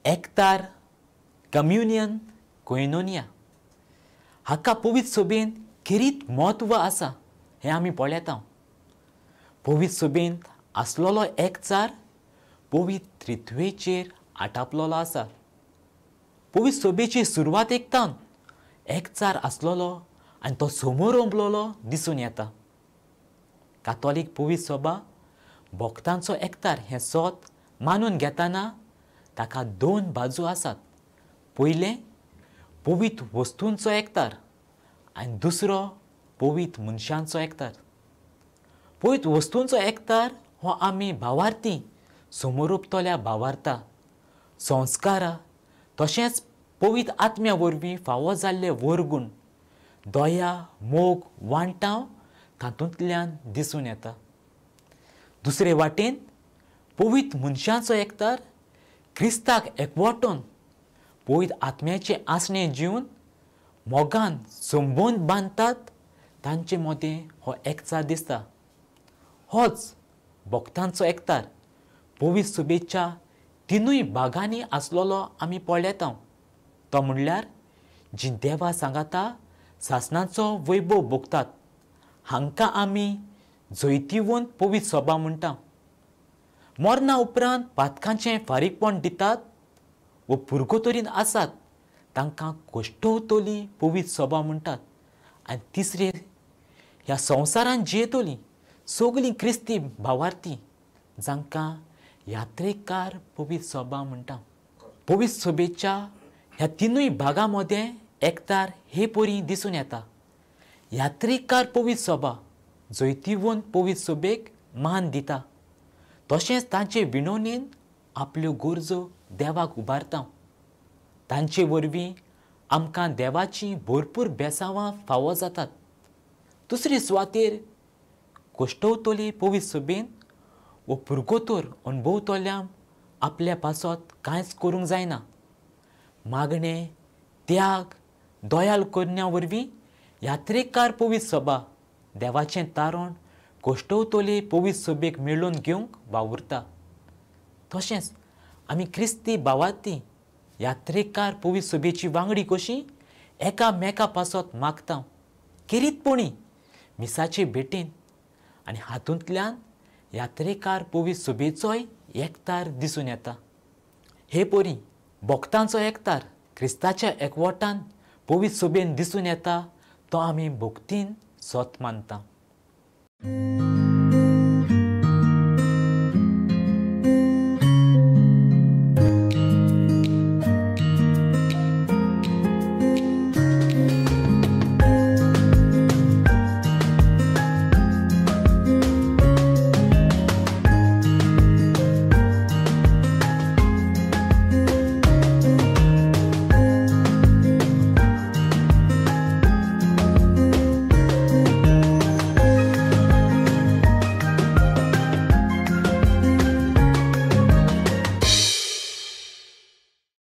एकतार, communion, कोयनोनिया हाका पवित्र सभेन किरीत म्हत्व आसा हें आमी पळयता. पवित्र सभेन आसलोलो एकचार पवित्र त्रित्वेचेर आटापलोलो आसा. पवित्र सभेची सुरवात एकतावन एकचार आसलोलो आनी तो समोर ओंपलोलो दिसून येता. कातोलीक पवित्र सभा भक्तांचो एकतार हें सोत मानून घेतना ताका दोन बाजू आसात. पयलें पवित्र वस्तूंचो एकतार आनी दुसरो पवित्र मनशांचो एकतार. पवित्र वस्तूंचो एकतार हो आमी भावार्थी समोर ओंपतल्या भावार्था, संस्कारा तशेंच पवित्र आत्म्या वरवीं फावो जाल्ले वरगूण, दया, मोग, वांटाव तातूंतल्यान दिसून येता. दुसरे वाटेन पवित्र मनशांचो एकतार क्रिस्ताक एकवटोवन पवित्र आत्म्याचें आसणें जिवन मोगान संबंद बांदतात तांचे मदें हो एकचार दिसता. होच भक्तांचो एकतार पवित्र सभेच्या तिनूय भागांनी आसलोलो आमी पळयता. तो म्हणल्यार जी देवा सांगाता सासणाचो वैभव भोगतात हांकां आमी जैतिवंत पवित्र सभा म्हणटा. मरणा उपरांत पातकांचें फारीकपण दितात व पुर्गोतोरीन आसात तांकां कोश्टवतली पवित्र सभा म्हणटात. आनी तिसरे ह्या संवसारांत जियेतली सगलीं क्रिस्ती भावार्थी जांकां यात्रेकार पवित्र सभा म्हणटा. पवित्र सभेच्या ह्या तिनूय भागां मदें एकतार हे परी दिसून येता. यात्रेकार पवित्र सभा जैतिवंत पवित्र सभेक मान दिता. तशेंच तांचे विणवणेन आपल्यो गरजो देवाक उबारता. तांचे वरवीं आमकां देवाची भरपूर बेसांवां फावो जातात. दुसरे सुवातेर कोश्टवतले पवित्र सभेन व पुर्गोतोर अणभवतल्यांक आपल्या पासत कांयच करूंक जायना. मागणें, त्याग, दयाल करण्या वरवीं यात्रेकार पवित्र सभा देवाचें तारण कोश्टवतले पवित्र सभेक मेळोवन घेवंक वावुरता. तशेंच आमी क्रिस्ती भावार्थी यात्रेकार पवित्र सभेची वांगडी कशीं एकामेका पासत मागता किरीतपणी मिसाचे भेटेन आनी हातूंतल्यान यात्रेकार पवित्र सभेचोय एकतार दिसून येता. हे परी भक्तांचो एकतार क्रिस्ताच्या एकवटान पवित्र सभेन दिसून येता तो आमी भक्तीन सोत मानता.